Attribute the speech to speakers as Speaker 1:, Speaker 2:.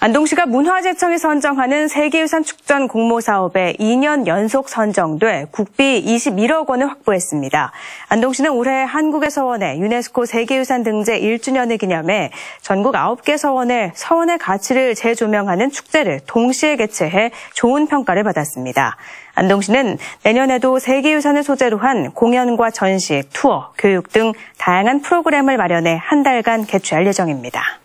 Speaker 1: 안동시가 문화재청이 선정하는 세계유산 축전 공모사업에 2년 연속 선정돼 국비 21억 원을 확보했습니다. 안동시는 올해 한국의 서원에 유네스코 세계유산 등재 1주년을 기념해 전국 9개 서원의 가치를 재조명하는 축제를 동시에 개최해 좋은 평가를 받았습니다. 안동시는 내년에도 세계유산을 소재로 한 공연과 전시, 투어, 교육 등 다양한 프로그램을 마련해 한 달간 개최할 예정입니다.